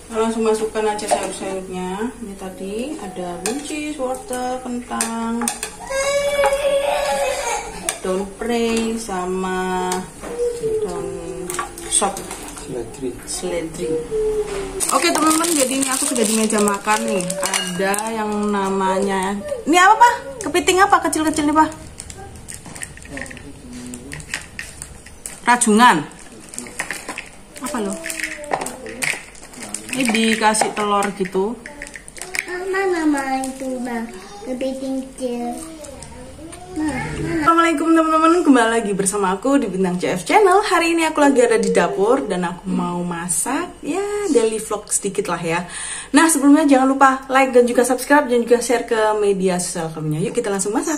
Langsung masukkan aja sayur-sayurnya. Ini tadi ada buncis, wortel, kentang, daun prei, sama daun sop, seledri. Oke teman-teman, jadi ini aku sudah di meja makan nih. Ada yang namanya, ini apa Pak? Kepiting apa kecil-kecil nih Pak? Rajungan. Apa loh? Ini dikasih telur gitu. Mama itu bang, kepiting kecil. Assalamualaikum teman-teman, kembali lagi bersama aku di Bintang CF Channel. Hari ini aku lagi ada di dapur dan aku mau masak, ya daily vlog sedikit lah ya. Nah sebelumnya jangan lupa like dan juga subscribe dan juga share ke media sosial kami. Yuk kita langsung masak.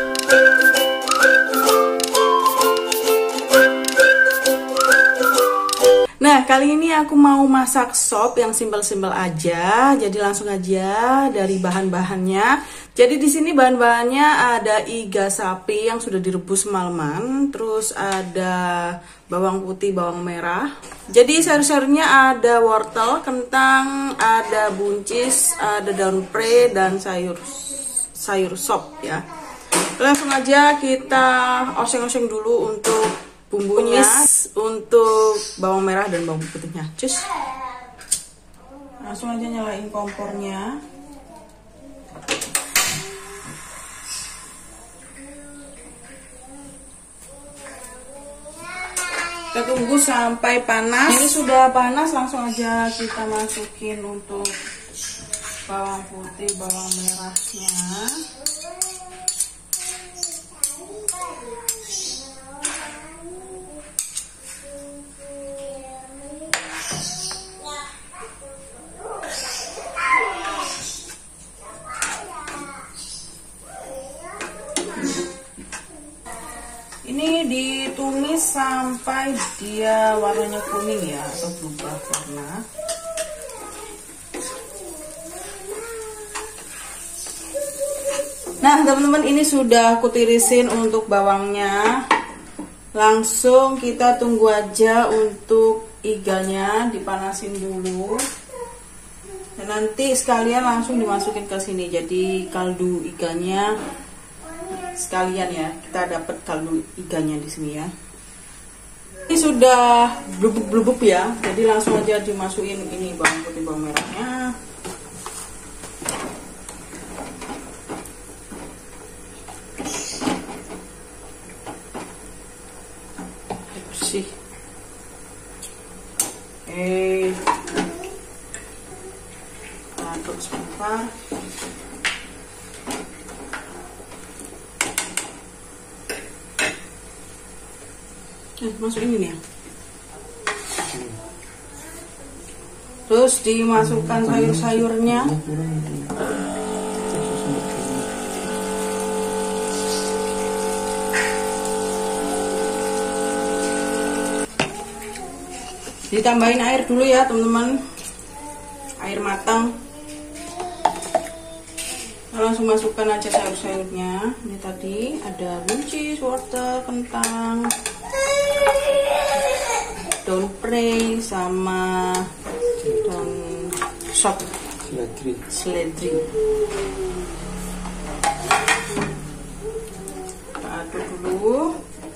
Nah, kali ini aku mau masak sop yang simpel-simpel aja. Jadi langsung aja dari bahan-bahannya. Jadi di sini bahan-bahannya ada iga sapi yang sudah direbus semalaman, terus ada bawang putih, bawang merah. Jadi sayur-sayurnya ada wortel, kentang, ada buncis, ada daun prei dan sayur sop ya. Langsung aja kita oseng-oseng dulu untuk bumbunya, untuk bawang merah dan bawang putihnya. Cus. Langsung aja nyalain kompornya. Kita tunggu sampai panas. Ini sudah panas, langsung aja kita masukin untuk bawang putih, bawang merahnya. Ini ditumis sampai dia warnanya kuning ya, atau berubah warna. Nah teman-teman, ini sudah aku tirisin untuk bawangnya. Langsung kita tunggu aja untuk iganya dipanasin dulu. Dan nanti sekalian langsung dimasukin ke sini. Jadi kaldu iganya sekalian ya, kita dapat kaldu iganya di sini ya. Ini sudah blubuk-blubuk ya, jadi langsung aja dimasukin ini bawang putih, bawang merahnya. Bersih. Oke, aduk sebentar. Masukin ini ya. Terus dimasukkan sayur-sayurnya. Ditambahin air dulu ya teman-teman, air matang. Langsung masukkan aja sayur-sayurnya. Ini tadi ada buncis, wortel, kentang, daun prei, sama daun sop, seledri. Kita aduk dulu.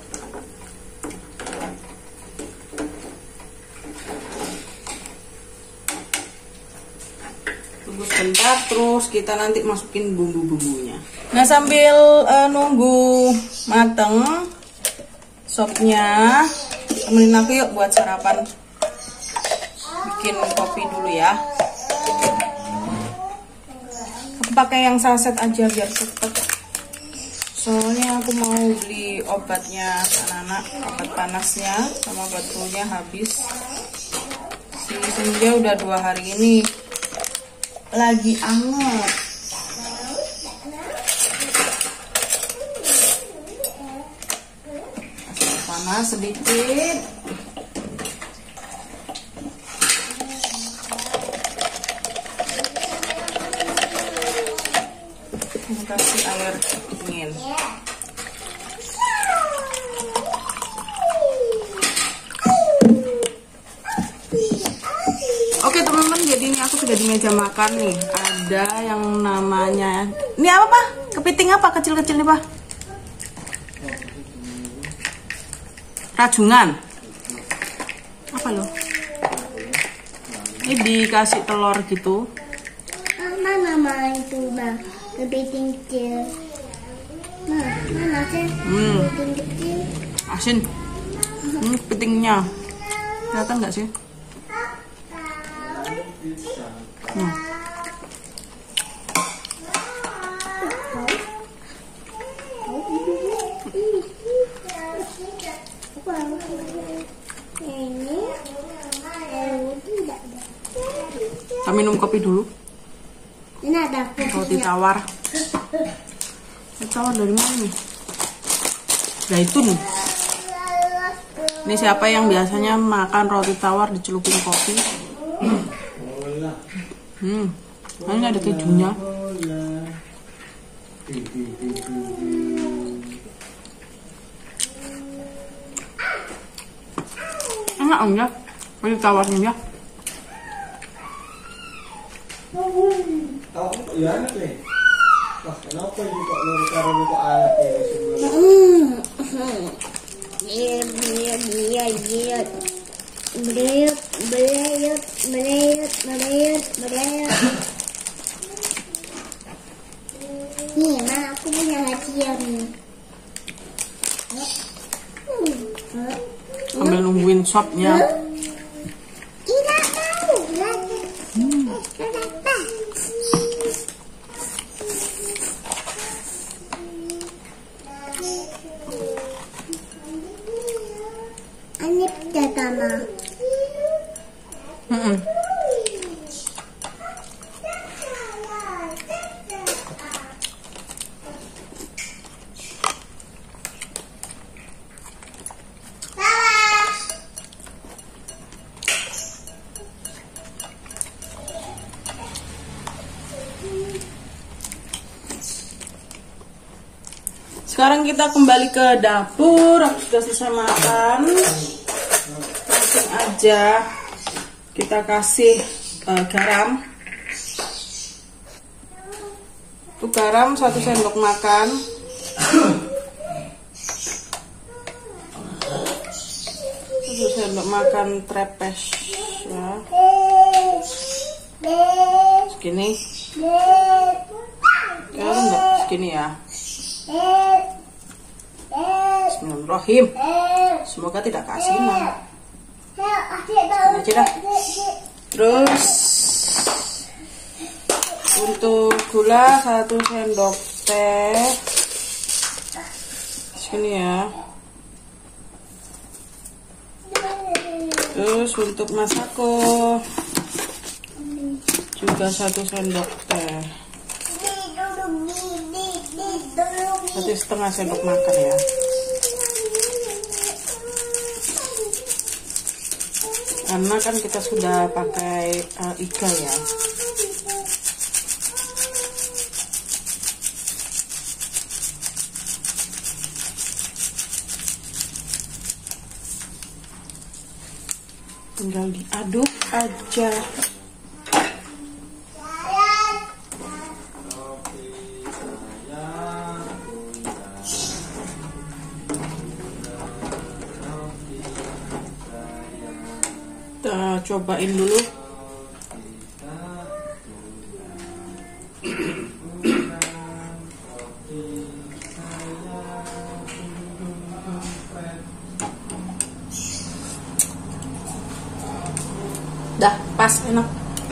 Tunggu sebentar, terus kita nanti masukin bumbu-bumbunya. Nah sambil nunggu mateng sopnya, temenin aku yuk buat sarapan. Bikin kopi dulu ya. Aku pakai yang saset aja biar cepet. Soalnya aku mau beli obatnya anak-anak, obat panasnya sama obat flu-nya habis. Si Senja udah 2 hari ini lagi anget. Panas sedikit. Kasih air dingin. Oke teman-teman, jadi jadi ini aku sudah di meja makan nih. Ada yang namanya, ini apa Pak? Kepiting apa kecil-kecil nih Pak? Rajungan. Apa loh? Ini dikasih telur gitu. Mana itu bang, kepiting kecil. Mana sih? Kepiting kecil. Asin. Kepitingnya. Kelihatan nggak sih? Kita minum kopi dulu. Ini ada Roti tawar. Roti tawar dari mana nih? Zaitun. Ini siapa yang biasanya makan roti tawar dicelupin kopi? Ini ada kejunya. Enak ya, roti tawarnya ya. Ya anak nih. Wah, kenapa ini kok taruh kok alat ini sebelum? Nih, mana aku punya hadiah nih. Sambil nungguin sopnya. Tidak tahu. Kenapa? Ini pertama. Sekarang kita kembali ke dapur. Aku sudah selesai makan. Langsung aja kita kasih garam. Itu garam 1 sendok makan. 1 sendok makan trepes ya. Segini. Ya enggak segini ya. Bismillahirrahmanirrahim. Semoga tidak keasinan. Aja dah. Terus untuk gula 1 sendok teh. Sini ya. Terus untuk masako juga 1 sendok teh. 1,5 sendok makan ya. Karena kan kita sudah pakai iga ya. Tinggal diaduk aja. Kita cobain dulu. Dah pas, enak.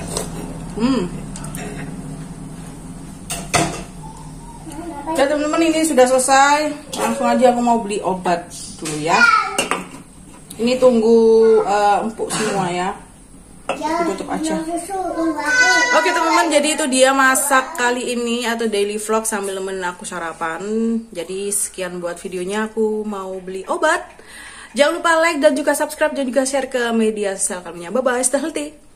Oke teman-teman, ini sudah selesai. Langsung aja aku mau beli obat dulu ya. Ini tunggu empuk semua ya. Tutup aja. Oke teman-teman, jadi itu dia masak kali ini atau daily vlog sambil nemenin aku sarapan. Jadi sekian buat videonya, aku mau beli obat. Jangan lupa like dan juga subscribe dan juga share ke media sosial kami. Bye bye, stay healthy.